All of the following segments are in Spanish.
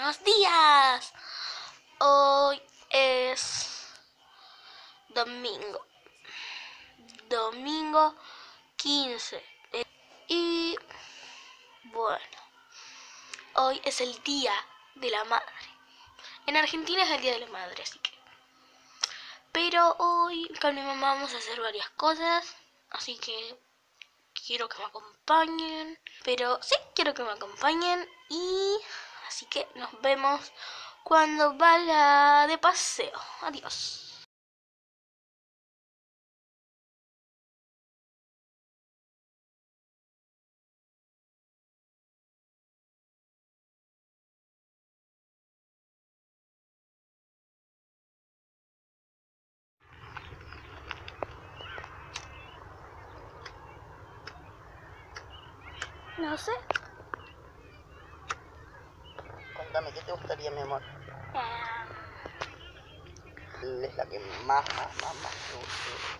Buenos días. Hoy es domingo 15. Y bueno, hoy es el día de la madre. En Argentina es el día de la madre, así que. Pero hoy con mi mamá vamos a hacer varias cosas, así que quiero que me acompañen. Pero sí, quiero que me acompañen y así que nos vemos cuando vaya de paseo. Adiós. No sé. Contame, ¿qué te gustaría, mi amor? Es la que más te gusta.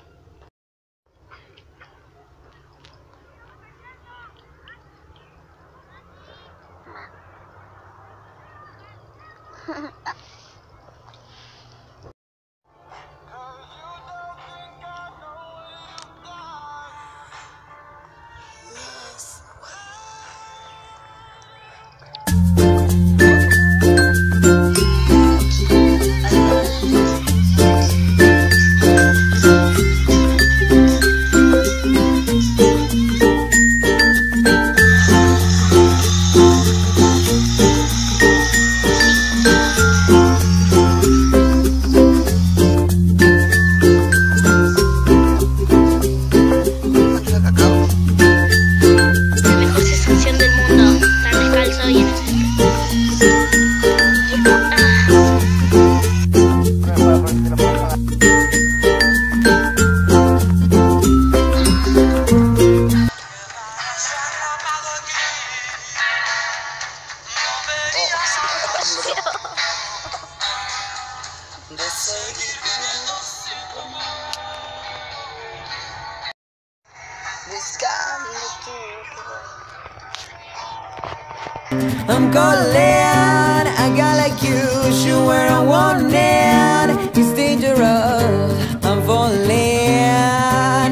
I'm calling, a guy like you should wear a warning. It's dangerous, I'm falling.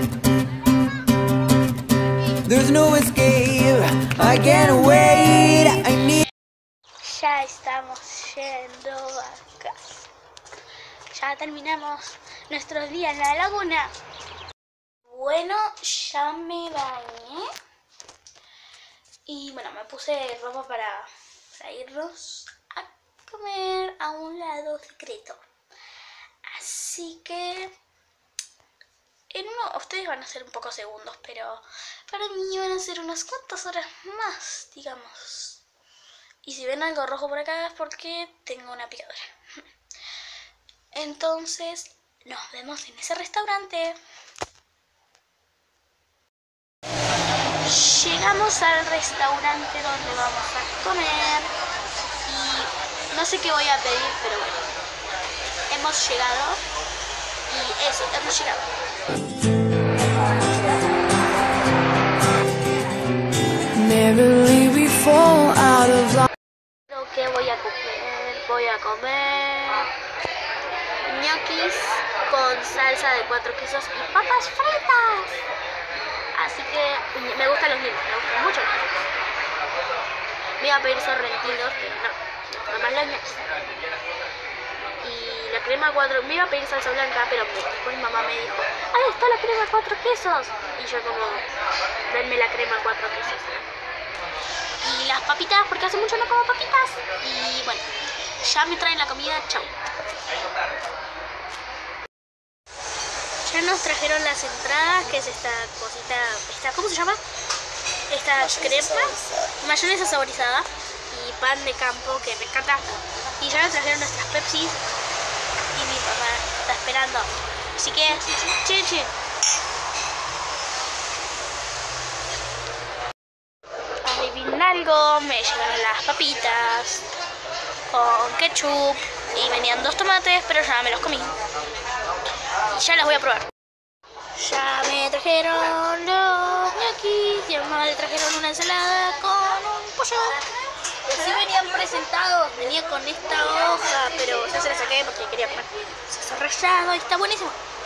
There's no escape, I can't wait, I need. Ya estamos yendo a casa. Ya terminamos nuestro día en la laguna. Bueno, ya me bañé. Y bueno, me puse ropa para irnos a comer a un lado secreto. Así que ustedes van a ser un pocos segundos, pero para mí van a ser unas cuantas horas más, digamos. Y si ven algo rojo por acá es porque tengo una picadura. Entonces, nos vemos en ese restaurante. Llegamos al restaurante donde vamos a comer y no sé qué voy a pedir, pero bueno, hemos llegado y eso, hemos llegado. Lo que voy a comer ñoquis con salsa de 4 quesos y papas fritas. Así que me gustan los ñoquis, me gustan mucho los ñoquis. Me iba a pedir sorrentinos, pero no, nomás los ñoquis. Y la crema 4, me iba a pedir salsa blanca, pero después mi mamá me dijo, ¡ahí está la crema 4 quesos! Y yo como, denme la crema 4 quesos. Y las papitas, porque hace mucho no como papitas. Y bueno, ya me traen la comida, chau. Ya nos trajeron las entradas, que es esta cosita, ¿cómo se llama? Esta crepa, mayonesa saborizada y pan de campo, que me encanta. Y ya nos trajeron nuestras Pepsi y mi papá está esperando. Así que, chin. Adivinen algo, me llegaron las papitas con ketchup y venían 2 tomates, pero ya me los comí. Ya las voy a probar. Ya me trajeron los ñoquis y a mamá le trajeron una ensalada con un pollo. Y así venían presentados, venía con esta hoja, pero yo se la saqué porque quería comer. Se ha rallado y está buenísimo.